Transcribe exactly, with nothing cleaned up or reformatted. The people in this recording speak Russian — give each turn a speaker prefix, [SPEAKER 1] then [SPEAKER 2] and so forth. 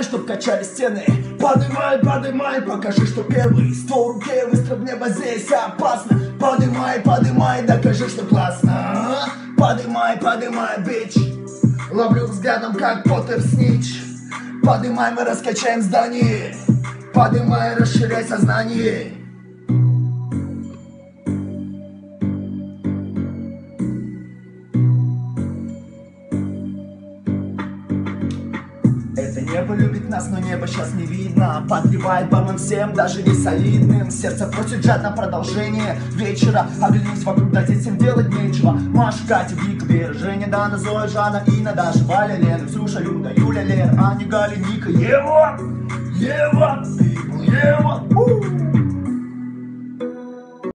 [SPEAKER 1] подымай, чтоб качали стены. Подымай, подымай, покажи, что первый. Ствол в руке, выстрел в небо, здесь опасно. Подымай, подымай, докажи, что классно. Подымай, подымай, бич. Ловлю взглядом, как Поттер Снич. Подымай, мы раскачаем здание. Подымай, расширяй сознание. Это небо любит нас, но небо сейчас не видно. Подливает бармен всем, даже не солидным. Сердце просит жадно продолжение вечера. Оглянись вокруг, да здесь всем делать нечего. Маша, Катя, Вика, Вера, Женя, Дана, Зоя, Жанна, Инна, Даша, Валя, Лена, Ксюша, Люда, Юля, Лера, Аня, Галя, Ника, Ева, Ева, Ева, Ева.